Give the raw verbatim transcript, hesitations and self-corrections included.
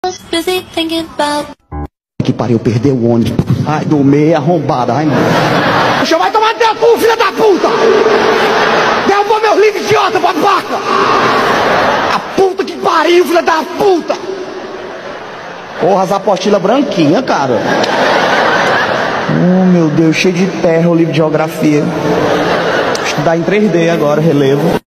was busy thinking about. Que pariu, perdeu o ônibus. Ai, do meio, arrombada. Ai, não. Você vai tomar teu cu, filha da puta! Derrubou meu livro, idiota, babaca! A puta que pariu, filha da puta! Porra, as apostilas branquinhas, cara. Oh, meu Deus, cheio de terra o livro de geografia. Estudar em três D agora, relevo.